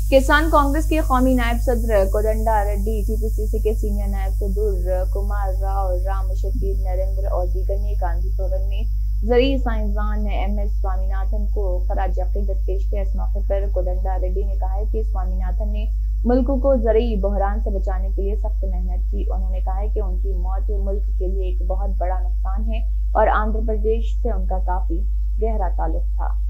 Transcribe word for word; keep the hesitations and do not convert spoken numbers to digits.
किसान कांग्रेस के कौमी नायब सदर कोदंडा रेड्डी, टीपीसीसी के सीनियर नायब सदर कुमार राव, राम शकील, नरेंद्र और दीगर ने गांधी भवन में जरिए साइंसदान एम एस स्वामीनाथन को खराज अकीदत पेश किया। इस मौके पर कोदंडा रेड्डी ने कहा है कि स्वामीनाथन ने मुल्क को जरिए बहरान से बचाने के लिए सख्त मेहनत की। उन्होंने कहा है कि उनकी मौत मुल्क के लिए एक बहुत बड़ा नुकसान है और आंध्र प्रदेश से उनका काफी गहरा ताल्लुक था।